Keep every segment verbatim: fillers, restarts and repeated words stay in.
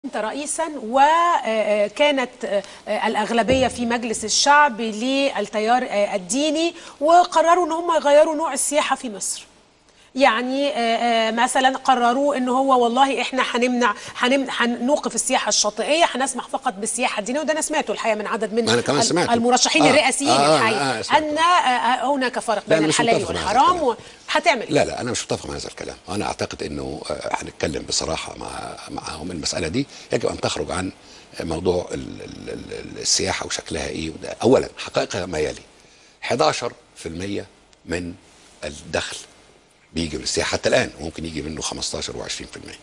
كنت رئيسا وكانت الأغلبية في مجلس الشعب للتيار الديني، وقرروا ان هم يغيروا نوع السياحة في مصر. يعني مثلا قرروا ان هو والله احنا هنمنع هنوقف السياحه الشاطئيه، هنسمح فقط بالسياحه الدينيه، وده انا سمعته الحقيقه من عدد من أنا كمان سمعته. المرشحين آه. الرئاسيين آه. الحقيقه آه. آه. ان هناك فرق بين الحلال والحرام. وهتعمل لا لا انا مش متفق مع هذا الكلام. انا اعتقد انه هنتكلم بصراحه مع معهم. المساله دي يجب ان تخرج عن موضوع السياحه وشكلها ايه. اولا حقائقها ما يلي: احداشر بالمئة من الدخل بيجي من السياحه حتى الان، وممكن يجي منه خمستاشر وعشرين بالمئة.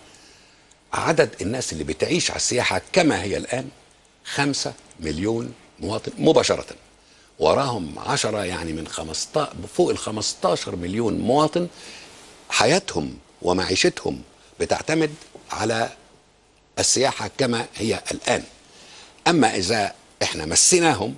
عدد الناس اللي بتعيش على السياحه كما هي الان خمسة مليون مواطن مباشره، وراهم عشرة، يعني من خمستاشر فوق ال خمستاشر مليون مواطن حياتهم ومعيشتهم بتعتمد على السياحه كما هي الان. اما اذا احنا مسيناهم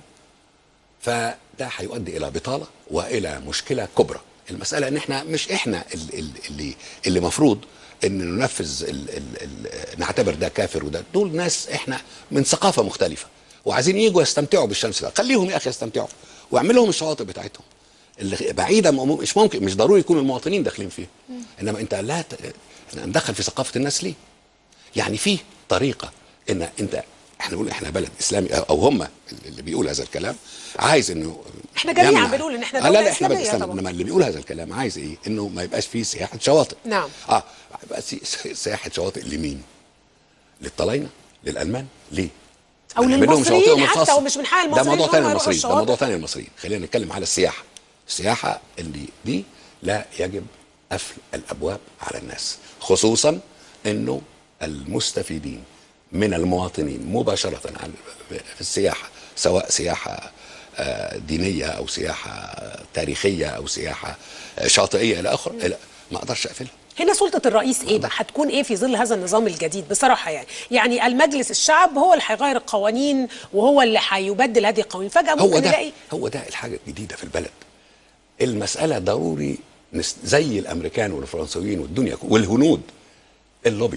فده هيؤدي الى بطاله والى مشكله كبرى. المساله ان احنا مش احنا اللي اللي مفروض ان ننفذ ال ال ال نعتبر ده كافر وده، دول ناس احنا من ثقافه مختلفه وعايزين يجوا يستمتعوا بالشمس ده. خليهم يا اخي يستمتعوا واعمل لهم الشواطئ بتاعتهم اللي بعيده، مش ممكن مش ضروري يكون المواطنين داخلين فيها، انما انت لا ت... احنا ندخل في ثقافه الناس ليه؟ يعني في طريقه ان انت احنا نقول احنا بلد اسلامي، او هم اللي بيقول هذا الكلام عايز انه احنا جميعا بنقول ان احنا دوله لا لا احنا بلد اسلاميه طبعا. انما اللي بيقول هذا الكلام عايز ايه؟ انه ما يبقاش فيه سياحه شواطئ. نعم. اه يبقى سياحه شواطئ لمين؟ للطلاينه؟ للالمان؟ ليه؟ او للمصريين حتى، ومش من حق المصريين. ده موضوع ثاني المصريين، ده موضوع ثاني المصريين. خلينا نتكلم على السياحه. السياحه اللي دي لا يجب قفل الابواب على الناس، خصوصا انه المستفيدين من المواطنين مباشره في السياحه، سواء سياحه دينيه او سياحه تاريخيه او سياحه شاطئيه الى اخره، ما اقدرش اقفلها. هنا سلطة الرئيس ايه بقى؟ هتكون ايه في ظل هذا النظام الجديد بصراحة؟ يعني يعني المجلس الشعب هو اللي هيغير القوانين وهو اللي هيبدل هذه القوانين، فجأة ممكن هو ده نلاقي هو ده الحاجة الجديدة في البلد. المسألة ضروري زي الامريكان والفرنسويين والدنيا والهنود، اللوبي.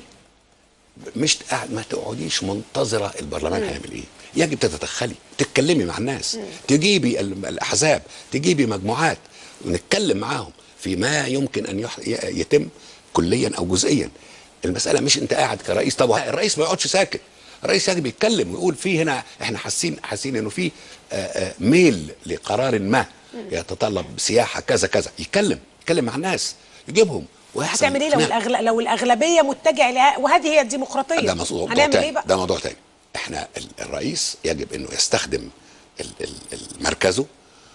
مش ما تقعديش منتظرة البرلمان هيعمل ايه. يجب تتدخلي، تتكلمي مع الناس، مم. تجيبي الاحزاب، تجيبي مجموعات ونتكلم معاهم في ما يمكن ان يتم كليا او جزئيا. المساله مش انت قاعد كرئيس. طب الرئيس ما يقعدش ساكت، الرئيس يجب يتكلم ويقول في هنا احنا حاسين حاسين انه في ميل لقرار ما يتطلب سياحه كذا كذا، يتكلم يتكلم مع الناس، يجيبهم. هتعمل ايه لو الأغل... لو الاغلبيه متجهه لها؟ وهذه هي الديمقراطيه. ده موضوع هنعمل ايه بقى؟ ده موضوع تاني. احنا الرئيس يجب انه يستخدم مركزه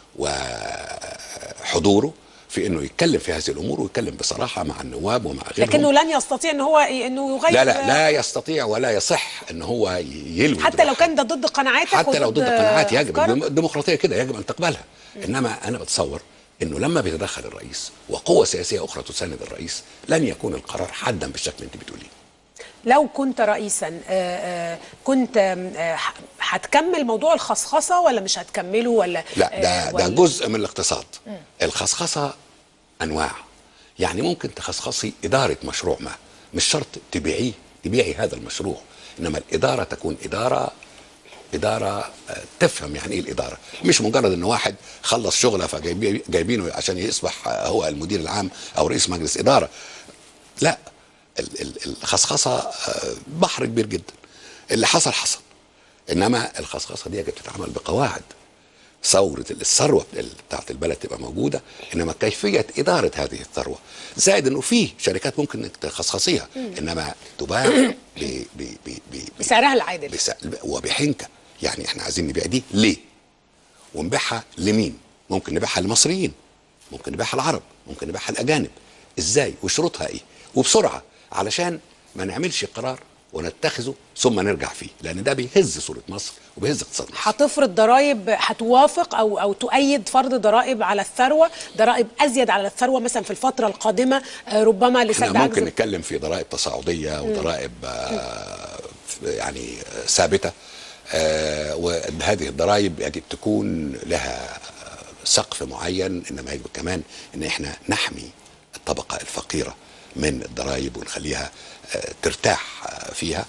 وحضوره في انه يتكلم في هذه الامور، ويتكلم بصراحه مع النواب ومع غيرهم. لكنه لن يستطيع ان هو انه يغير. لا لا لا يستطيع ولا يصح ان هو يلوي حتى لو كان ده ضد قناعاتك، حتى لو ضد قناعات يجب الديمقراطيه كده يجب ان تقبلها. م. انما انا بتصور انه لما بيتدخل الرئيس وقوه سياسيه اخرى تساند الرئيس لن يكون القرار حادا بالشكل اللي انت بتقوليه. لو كنت رئيسا كنت هتكمل موضوع الخصخصه ولا مش هتكمله؟ ولا لا ده ده جزء من الاقتصاد. م. الخصخصه انواع. يعني ممكن تخصخصي اداره مشروع ما، مش شرط تبيعيه تبيعي هذا المشروع، انما الاداره تكون اداره اداره تفهم يعني ايه الاداره، مش مجرد ان واحد خلص شغله فجايبينه عشان يصبح هو المدير العام او رئيس مجلس اداره. لا، الخصخصه بحر كبير جدا. اللي حصل حصل، انما الخصخصه دي يجب تتعامل بقواعد. ثوره الثروه بتاعت البلد تبقى موجوده، انما كيفيه اداره هذه الثروه، زائد انه في شركات ممكن انك تخصصيها انما تباع بسعرها العادل وبحنكه. يعني احنا عايزين نبيع دي ليه؟ ونبيعها لمين؟ ممكن نبيعها للمصريين، ممكن نبيعها للعرب، ممكن نبيعها للاجانب. ازاي؟ وشروطها ايه؟ وبسرعه، علشان ما نعملش قرار ونتخذه ثم نرجع فيه، لان ده بيهز صوره مصر وبيهز اقتصاد مصر. هتفرض ضرائب، هتوافق او او تؤيد فرض ضرائب على الثروه، ضرائب ازيد على الثروه مثلا في الفتره القادمه ربما لسد احنا ممكن نتكلم في ضرائب تصاعديه وضرائب آه يعني ثابته، آه وهذه الضرائب يجب تكون لها سقف معين، انما يجب كمان ان احنا نحمي الطبقه الفقيره من الضرائب ونخليها ترتاح فيها.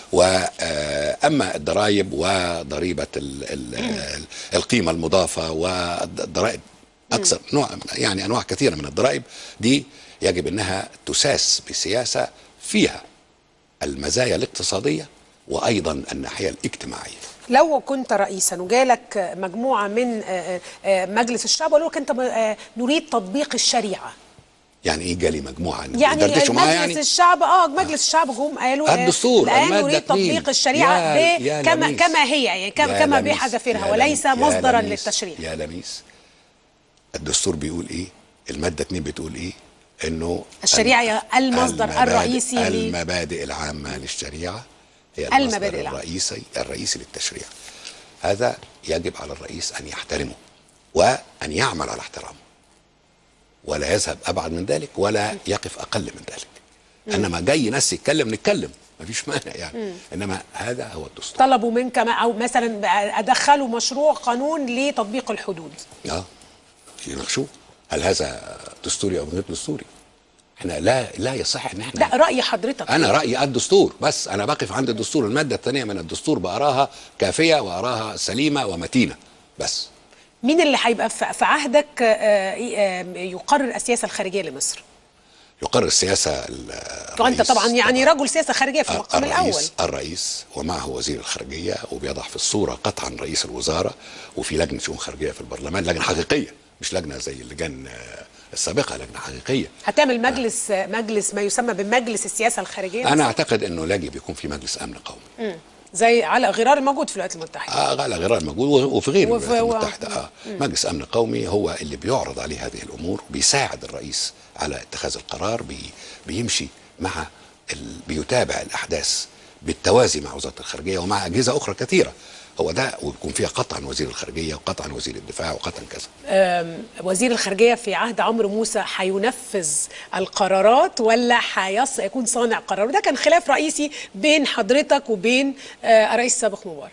وأما الضرائب وضريبة القيمة المضافة والضرائب أكثر نوع، يعني أنواع كثيرة من الضرائب دي يجب أنها تساس بسياسة فيها المزايا الاقتصادية وأيضا الناحية الاجتماعية. لو كنت رئيسا وجالك مجموعة من مجلس الشعب وقالوا لك أنت نريد تطبيق الشريعة، يعني ايه جالي مجموعه يعني مجلس يعني؟ الشعب اه مجلس الشعب جم قالوا الدستور الان نريد تطبيق الشريعه يا يا كما كما هي يعني كما, كما بحذافيرها وليس مصدرا للتشريع. يا لميس، الدستور بيقول ايه؟ الماده اتنين بتقول ايه؟ انه الشريعه هي المصدر المبادئ الرئيسي المبادئ العامه للشريعه هي المصدر الرئيسي الرئيسي للتشريع. هذا يجب على الرئيس ان يحترمه وان يعمل على احترامه، ولا يذهب ابعد من ذلك ولا يقف اقل من ذلك. انما جاي ناس يتكلم نتكلم ما فيش مانع يعني. مم. انما هذا هو الدستور. طلبوا منك او مثلا ادخلوا مشروع قانون لتطبيق الحدود، اه يناقشوه، هل هذا دستوري او غير دستوري؟ احنا لا لا يصح ان احنا لا. راي حضرتك؟ انا رايي الدستور، بس انا بقف عند الدستور. الماده الثانيه من الدستور بقراها كافيه واراها سليمه ومتينه بس. مين اللي هيبقى في عهدك يقرر السياسه الخارجيه لمصر؟ يقرر السياسه وانت طبعا يعني رجل سياسه خارجيه في المقام الاول. الرئيس ومعه وزير الخارجيه، وبيضع في الصوره قطعا رئيس الوزراء، وفي لجنه شؤون خارجيه في البرلمان، لجنه حقيقيه مش لجنه زي اللجان السابقه، لجنه حقيقيه. هتعمل مجلس آه. مجلس ما يسمى بمجلس السياسه الخارجيه؟ انا اعتقد انه يجب يكون في مجلس امن قومي. امم زي على غرار الموجود في الولايات المتحده. اه على غرار الموجود وفي غير وفي الولايات المتحده. اه مم. مجلس امن قومي هو اللي بيعرض عليه هذه الامور، بيساعد الرئيس على اتخاذ القرار، بي بيمشي مع ال... بيتابع الاحداث بالتوازي مع وزاره الخارجيه ومع اجهزه اخرى كثيره. هو ده، ويكون فيها قطعا وزير الخارجيه وقطعا وزير الدفاع وقطعا كذا. وزير الخارجيه في عهد عمرو موسى هينفذ القرارات ولا هيكون صانع قرار؟ وده كان خلاف رئيسي بين حضرتك وبين الرئيس السابق مبارك.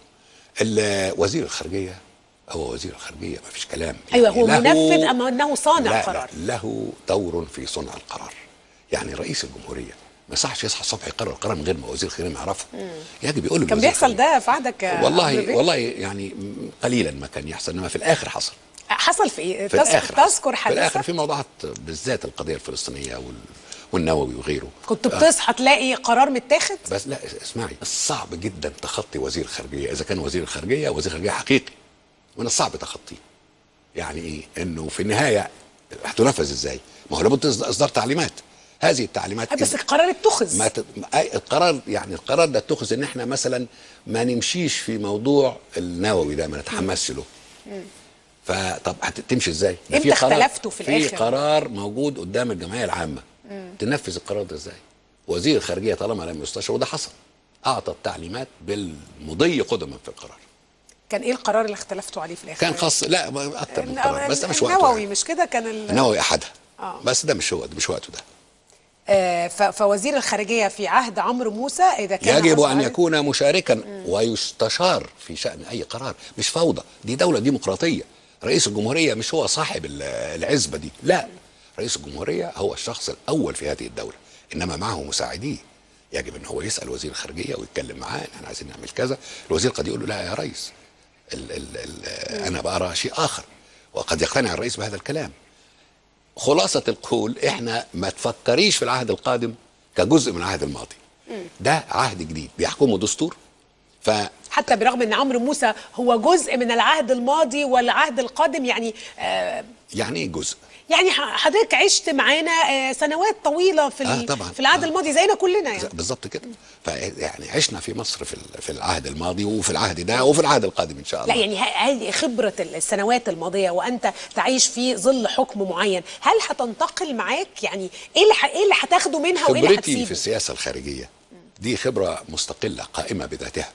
وزير الخارجيه هو وزير الخارجيه، ما فيش كلام. ايوه يعني هو منفذ ام انه صانع لا قرار؟ لا، له دور في صنع القرار. يعني رئيس الجمهوريه ما يصحش يصحى الصبح يقرر القرار من غير ما وزير الخارجيه ما يعرفه. يجب يقول له. كان بيحصل ده في عهدك؟ والله والله يعني قليلا ما كان يحصل، انما في الاخر حصل. حصل في ايه؟ في الاخر تذكر حدث؟ في الاخر في موضوعات بالذات القضيه الفلسطينيه وال... والنووي وغيره. كنت بتصحى آه. تلاقي قرار متاخد؟ بس لا اسمعي، صعب جدا تخطي وزير الخارجيه اذا كان وزير الخارجيه وزير خارجيه حقيقي، من الصعب تخطيه. يعني ايه؟ انه في النهايه هتنفذ ازاي؟ ما هو لابد اصدار تعليمات. هذه التعليمات بس القرار اتخذ. ما ت... القرار يعني القرار ده اتخذ ان احنا مثلا ما نمشيش في موضوع النووي ده، ما نتحمسش له. فطب هتمشي ازاي؟ امتى اختلفتوا في الاخر؟ في قرار موجود قدام الجمعيه العامه. مم. تنفذ القرار ده ازاي؟ وزير الخارجيه طالما لم يستشر، وده حصل، اعطى التعليمات بالمضي قدما في القرار. كان ايه القرار اللي اختلفتوا عليه في الاخر؟ كان خاص لا اكتر من قرار، بس ده مش وقته. النووي مش كده كان ال... النووي احدها. آه. بس ده مش هو ده مش وقته ده. آه فوزير الخارجيه في عهد عمرو موسى اذا كان يجب ان يكون مشاركا مم. ويستشار في شان اي قرار، مش فوضى. دي دوله ديمقراطيه. رئيس الجمهوريه مش هو صاحب العزبه دي، لا. رئيس الجمهوريه هو الشخص الاول في هذه الدوله، انما معه مساعديه. يجب ان هو يسال وزير الخارجيه ويتكلم معاه، احنا عايزين نعمل كذا. الوزير قد يقول له لا يا ريس، ال ال ال انا بقرا شيء اخر، وقد يقتنع الرئيس بهذا الكلام. خلاصة القول، احنا ما تفكريش في العهد القادم كجزء من العهد الماضي. ده عهد جديد بيحكمه دستور. ف حتى برغم ان عمرو موسى هو جزء من العهد الماضي والعهد القادم، يعني آه يعني ايه جزء؟ يعني حضرتك عشت معانا آه سنوات طويله في آه طبعا. في العهد آه. الماضي زينا كلنا يعني. بالظبط كده. فيعني عشنا في مصر في في العهد الماضي وفي العهد ده وفي العهد القادم ان شاء الله. لا يعني هذه خبره السنوات الماضيه وانت تعيش في ظل حكم معين، هل هتنتقل معاك؟ يعني ايه اللي ايه اللي هتاخده منها وايه اللي هتسيبه؟ خبرتي في السياسه الخارجيه دي خبره مستقله قائمه بذاتها،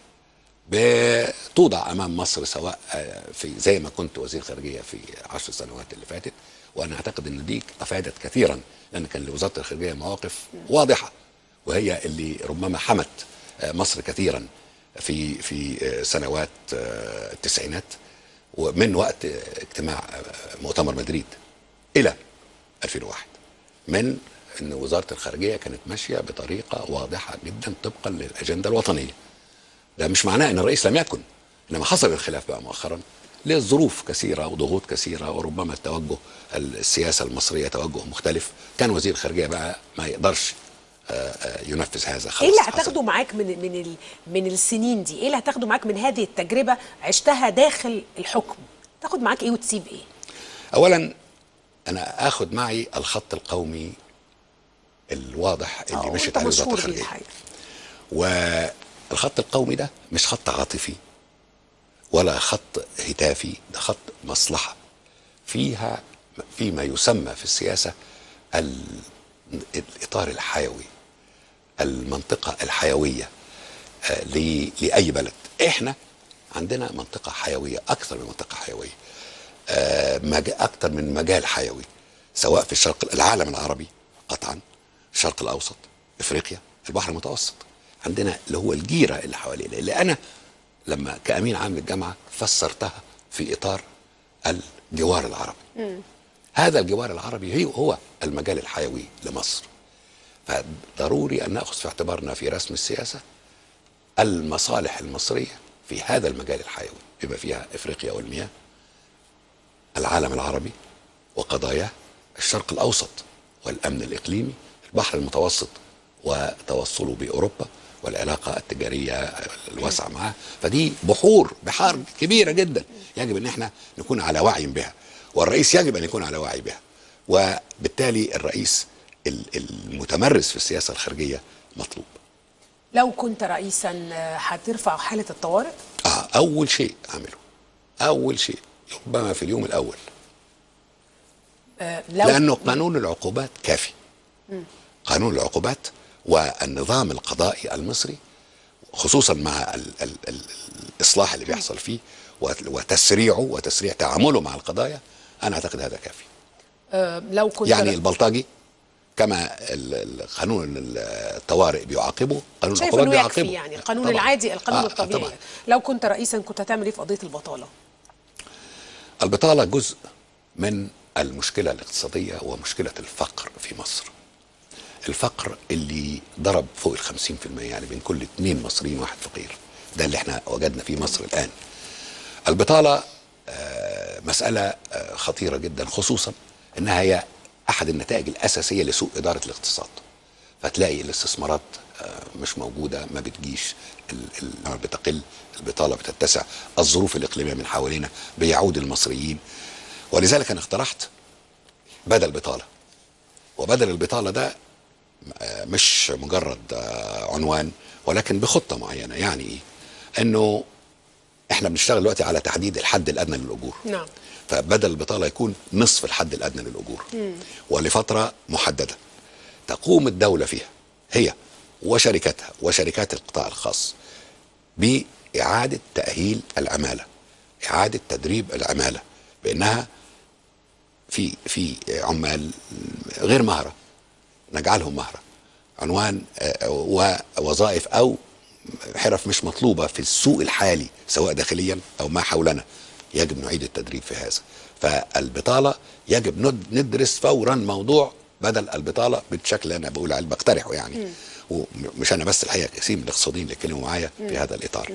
بتوضع امام مصر، سواء في زي ما كنت وزير خارجيه في عشر سنوات اللي فاتت. وانا اعتقد ان دي افادت كثيرا، لان كان لوزاره الخارجيه مواقف واضحه، وهي اللي ربما حمت مصر كثيرا في في سنوات التسعينات، ومن وقت اجتماع مؤتمر مدريد الى ألفين وواحد، من ان وزاره الخارجيه كانت ماشيه بطريقه واضحه جدا طبقا للاجنده الوطنيه. ده مش معناه ان الرئيس لم يكن، انما حصل الخلاف بقى مؤخرا لظروف كثيره وضغوط كثيره، وربما التوجه السياسه المصريه توجه مختلف، كان وزير الخارجيه بقى ما يقدرش ينفذ هذا. خلاص. ايه اللي هتاخده معاك من من ال من السنين دي؟ ايه اللي هتاخده معاك من هذه التجربه عشتها داخل الحكم؟ تاخد معاك ايه وتسيب ايه؟ اولا انا اخد معي الخط القومي الواضح اللي مشيت عليه وزاره الخارجيه. والخط القومي ده مش خط عاطفي ولا خط هتافي، ده خط مصلحه فيها فيما يسمى في السياسه الاطار الحيوي، المنطقه الحيويه لاي بلد. احنا عندنا منطقه حيويه اكثر من منطقه حيويه، اكثر من مجال حيوي، سواء في الشرق العالم العربي قطعا، الشرق الاوسط، افريقيا، البحر المتوسط. عندنا اللي هو الجيره اللي حوالينا، اللي انا لما كامين عام للجامعه فسرتها في اطار الجوار العربي. م. هذا الجوار العربي هو المجال الحيوي لمصر. فضروري ان ناخذ في اعتبارنا في رسم السياسه المصالح المصريه في هذا المجال الحيوي، بما فيها افريقيا والمياه، العالم العربي وقضاياه، الشرق الاوسط والامن الاقليمي، البحر المتوسط وتوصله باوروبا والعلاقه التجاريه الواسعه معاه. فدي بحور بحار كبيره جدا يجب ان احنا نكون على وعي بها، والرئيس يجب ان يكون على وعي بها. وبالتالي الرئيس المتمرس في السياسه الخارجيه مطلوب. لو كنت رئيسا هترفع حاله الطوارئ؟ اه اول شيء اعمله، اول شيء ربما في اليوم الاول، آه لو لانه قانون العقوبات كافي. م. قانون العقوبات والنظام القضائي المصري خصوصا مع ال ال ال الاصلاح اللي بيحصل فيه وتسريعه وتسريع تعامله مع القضايا، انا اعتقد هذا كافي. أه لو كنت يعني البلطجي كما قانون الطوارئ بيعاقبه، قانون العقوبات بيعاقبه. يعني القانون طبعًا. العادي، القانون آه الطبيعي. طبعًا. لو كنت رئيسا كنت هتعمل ايه في قضيه البطاله؟ البطاله جزء من المشكله الاقتصاديه ومشكله الفقر في مصر. الفقر اللي ضرب فوق ال خمسين بالمئة، يعني بين كل اثنين مصريين واحد فقير، ده اللي احنا وجدنا في مصر الان. البطاله آه مساله آه خطيره جدا، خصوصا انها هي احد النتائج الاساسيه لسوء اداره الاقتصاد. فتلاقي الاستثمارات آه مش موجوده، ما بتجيش، النار بتقل، البطاله بتتسع، الظروف الاقليميه من حوالينا بيعود المصريين. ولذلك انا اقترحت بدل بطاله، وبدل البطاله ده مش مجرد عنوان ولكن بخطه معينه. يعني ايه؟ انه احنا بنشتغل دلوقتي على تحديد الحد الادنى للاجور. نعم. فبدل البطاله يكون نصف الحد الادنى للاجور. مم. ولفتره محدده تقوم الدوله فيها هي وشركاتها وشركات القطاع الخاص باعاده تاهيل العماله، اعاده تدريب العماله، بانها في في عمال غير مهره نجعلهم مهرة، عنوان ووظائف أو حرف مش مطلوبة في السوق الحالي سواء داخليا أو ما حولنا، يجب نعيد التدريب في هذا. فالبطالة يجب ندرس فورا موضوع بدل البطالة بالشكل اللي أنا بقول عليه بقترحه يعني. ومش أنا بس، الحقيقة كثير من الاقتصاديين اللي اتكلموا معايا في هذا الإطار.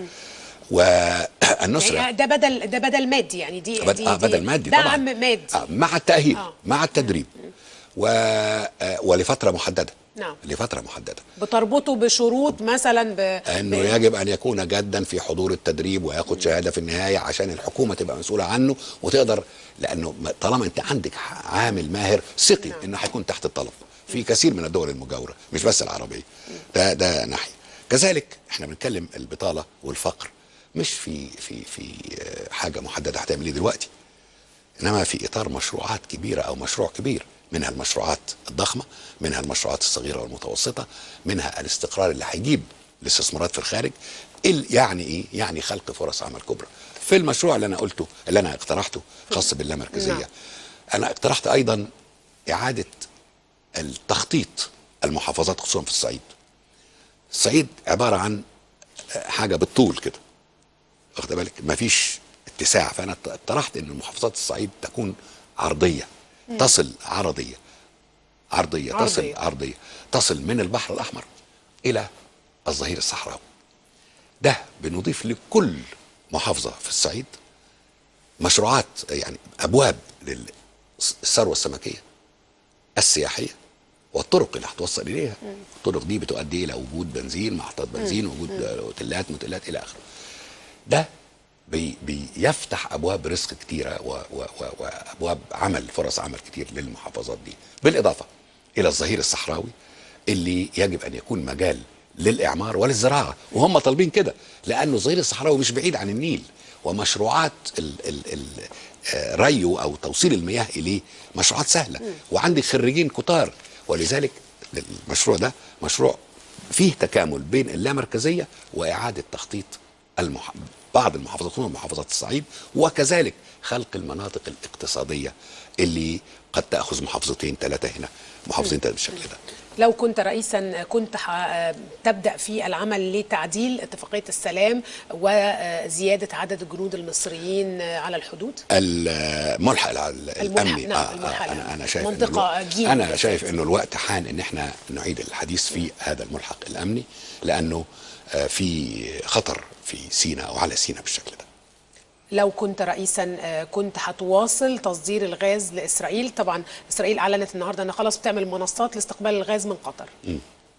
والنسرة يعني ده بدل ده بدل مادي، يعني دي, بد... دي, آه بدل مادي طبعا، دعم مادي آه مع التأهيل. آه. مع التدريب. و... ولفتره محدده. نعم. لفتره محدده بتربطه بشروط مثلا ب... انه ب... يجب ان يكون جادا في حضور التدريب وياخد شهاده في النهايه عشان الحكومه تبقى مسؤوله عنه وتقدر، لانه طالما انت عندك عامل ماهر ثقي نعم. انه هيكون تحت الطلب في كثير من الدول المجاوره مش بس العربيه. ده ده ناحيه. كذلك احنا بنتكلم البطاله والفقر مش في في في حاجه محدده هتعمل ايه دلوقتي، انما في اطار مشروعات كبيره او مشروع كبير، منها المشروعات الضخمه، منها المشروعات الصغيره والمتوسطه، منها الاستقرار اللي هيجيب الاستثمارات في الخارج. يعني ايه؟ يعني خلق فرص عمل كبرى. في المشروع اللي انا قلته اللي انا اقترحته خاص باللامركزيه، نعم. انا اقترحت ايضا اعاده التخطيط المحافظات خصوصا في الصعيد. الصعيد عباره عن حاجه بالطول كده، واخد بالك، مفيش اتساع. فانا اقترحت ان محافظات الصعيد تكون عرضيه، تصل عرضيه عرضيه تصل عرضية. عرضيه تصل من البحر الاحمر الى الظهير الصحراوي. ده بنضيف لكل محافظه في الصعيد مشروعات، يعني ابواب للثروه السمكيه السياحيه والطرق اللي هتوصل اليها. الطرق دي بتؤدي الى وجود بنزين، محطات بنزين، وجود اوتيلات، موتيلات الى اخره. ده بي بيفتح ابواب رزق كتيره و و و وابواب عمل، فرص عمل كتير للمحافظات دي، بالاضافه الى الظهير الصحراوي اللي يجب ان يكون مجال للاعمار وللزراعه، وهم طالبين كده لانه الظهير الصحراوي مش بعيد عن النيل، ومشروعات ال ال ال ريو او توصيل المياه اليه مشروعات سهله، وعندي خريجين كتار. ولذلك المشروع ده مشروع فيه تكامل بين اللامركزيه واعاده تخطيط المح... بعض المحافظات، خصوصا محافظات الصعيد، وكذلك خلق المناطق الاقتصاديه اللي قد تاخذ محافظتين ثلاثه هنا، محافظتين ثلاثه بالشكل ده. لو كنت رئيسا كنت تبدأ في العمل لتعديل اتفاقية السلام وزيادة عدد الجنود المصريين على الحدود؟ الملحق الأمني. نعم آه الملحق آه أنا, أنا شايف منطقة جيم. أنا شايف إنه الوقت حان إن إحنا نعيد الحديث في هذا الملحق الأمني، لأنه في خطر في سيناء وعلى سيناء بالشكل ده. لو كنت رئيسا كنت هتواصل تصدير الغاز لإسرائيل؟ طبعا إسرائيل أعلنت النهاردة أنها خلاص بتعمل منصات لاستقبال الغاز من قطر. م.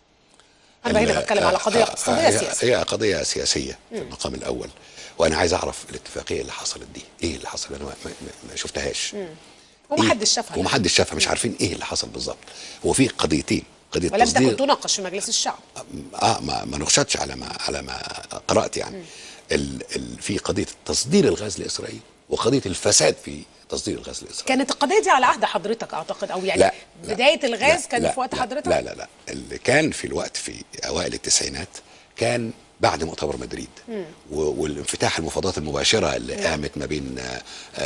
أنا هنا بتكلم على قضية اقتصادية سياسية. هي قضية سياسية في المقام الأول، وأنا عايز أعرف الاتفاقية اللي حصلت دي إيه اللي حصل. أنا ما, ما شفتهاش ومحدش شافها إيه؟ ومحدش شافها، مش عارفين إيه اللي حصل بالظبط. هو في قضيتين، قضية ولم تصدير، تكن تناقش في مجلس الشعب. اه ما ما نخشتش على ما على ما قرأت يعني. ال ال في قضية تصدير الغاز لإسرائيل وقضية الفساد في تصدير الغاز لإسرائيل. كانت القضية دي على عهد حضرتك أعتقد، أو يعني لا بداية لا الغاز لا كان لا في وقت لا حضرتك؟ لا لا لا اللي كان في الوقت في أوائل التسعينات كان بعد مؤتمر مدريد والانفتاح المفاوضات المباشرة اللي م. قامت ما بين آآ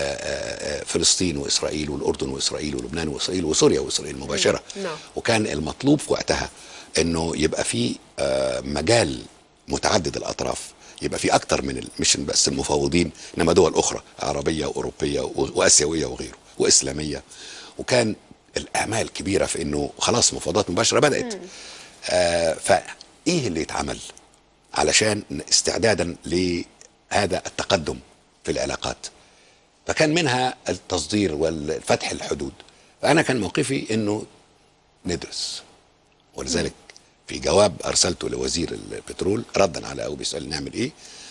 آآ فلسطين وإسرائيل والأردن وإسرائيل ولبنان وإسرائيل وسوريا وإسرائيل مباشرة. م. وكان المطلوب في وقتها إنه يبقى في مجال متعدد الأطراف، يبقى في أكتر من مش بس المفاوضين، إنما دول أخرى عربية وأوروبية وآسيوية وغيره وإسلامية، وكان الآمال كبيرة في إنه خلاص مفاوضات مباشرة بدأت. آه فإيه اللي يتعمل علشان استعدادا لهذا التقدم في العلاقات؟ فكان منها التصدير والفتح الحدود. فأنا كان موقفي إنه ندرس، ولذلك في جواب أرسلته لوزير البترول ردا على أو بيسأل نعمل إيه،